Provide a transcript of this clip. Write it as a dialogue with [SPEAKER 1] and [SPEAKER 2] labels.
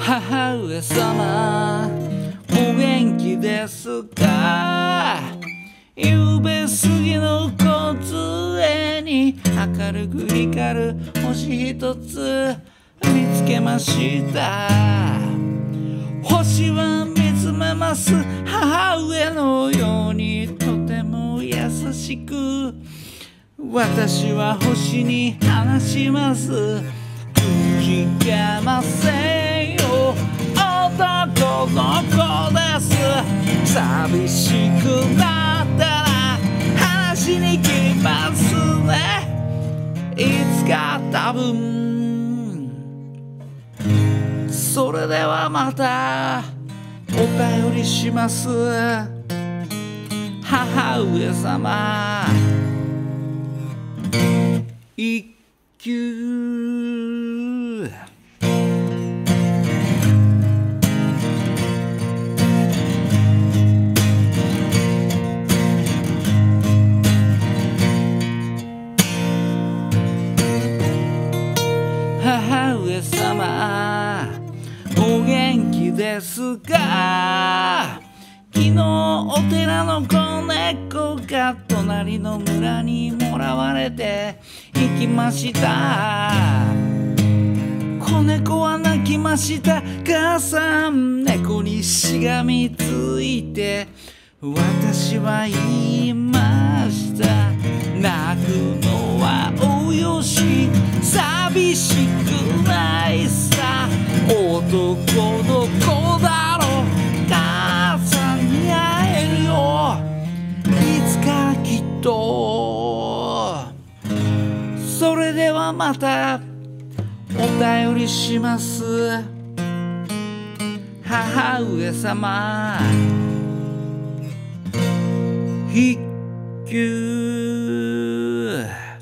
[SPEAKER 1] 母上様お元気ですか。ゆうべ過ぎの梢に明るく光る星一つ見つけました。星は見つめます母上のようにとても優しく。私は星に話します。くじけませんよ男の子です。寂しくなったら話しに来ますね。いつか多分。それではまたお便りします。母上様一休。母上様お元気ですか。昨日お寺の子猫が隣の村にもらわれて行きました。子猫は泣きました。母さん猫にしがみついて私は言いました。泣くのはおよし寂しくないさ。男の子だろ母さんに会えるよいつかきっと。それではまたお便りします。母上様一休。